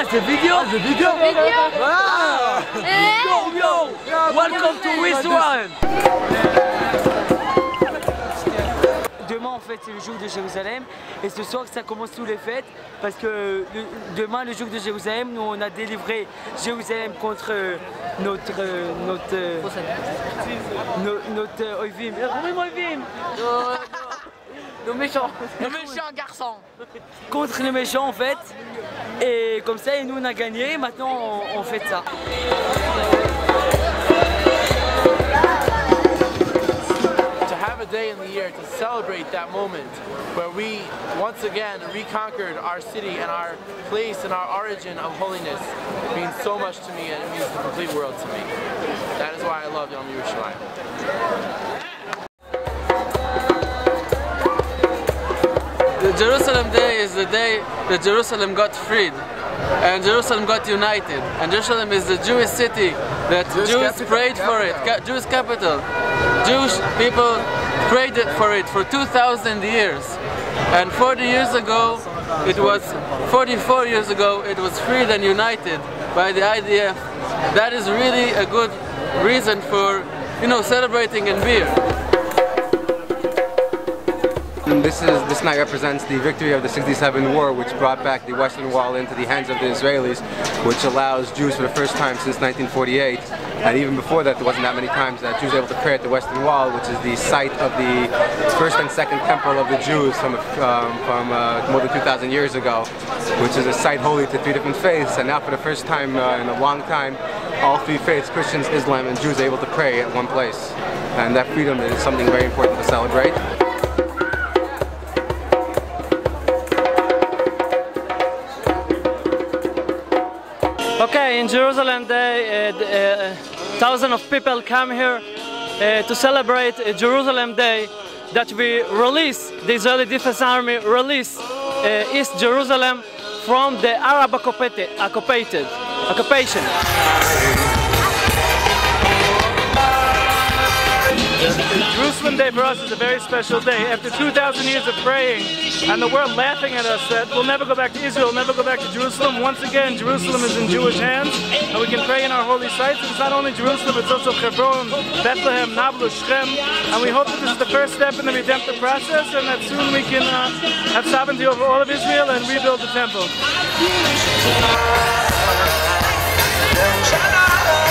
Ah, c'est vidéo. Ah, c'est vidéo. Ah. Yo, welcome to Israel. Demain en fait c'est le jour de Jérusalem et ce soir ça commence tous les fêtes parce que demain le jour de Jérusalem nous on a délivré Jérusalem contre notre oivim. Nos méchants garçons. Contre les méchants en fait. Et comme ça, et nous on a gagné, maintenant on fait ça. To have a day in the year to celebrate that moment where we once again reconquered our city and our place and our origin of holiness means so much to me and it means the complete world to me. That is why I love Yom Yerushalayim. The Jerusalem Day is the day that Jerusalem got freed and Jerusalem got united, and Jerusalem is the Jewish city that Jews prayed for it, Jewish capital. Jewish people prayed for it for 2,000 years, and 44 years ago it was freed and united by the IDF. That is really a good reason for, celebrating in beer. This night represents the victory of the '67 war, which brought back the Western Wall into the hands of the Israelis, which allows Jews for the first time since 1948, and even before that there wasn't that many times that Jews were able to pray at the Western Wall, which is the site of the first and second temple of the Jews from more than 2,000 years ago, which is a site holy to three different faiths, and now for the first time in a long time, all three faiths, Christians, Islam, and Jews, are able to pray at one place. And that freedom is something very important to celebrate. Okay, in Jerusalem Day, thousands of people come here to celebrate Jerusalem Day, that we release, the Israeli Defense Army release East Jerusalem from the Arab occupation. Jerusalem Day for us is a very special day. After 2,000 years of praying and the world laughing at us that we'll never go back to Israel, we'll never go back to Jerusalem, once again Jerusalem is in Jewish hands and we can pray in our holy sites. It's not only Jerusalem, it's also Hebron, Bethlehem, Nablus, Shem, and we hope that this is the first step in the redemptive process and that soon we can have sovereignty over all of Israel and rebuild the temple.